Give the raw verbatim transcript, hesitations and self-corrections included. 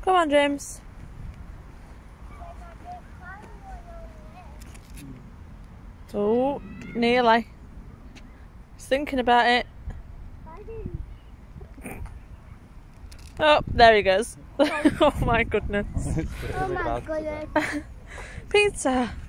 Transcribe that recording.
Come on, James. Oh, nearly. He's thinking about it. Oh, there he goes. Oh my goodness. Oh my goodness. Pizza.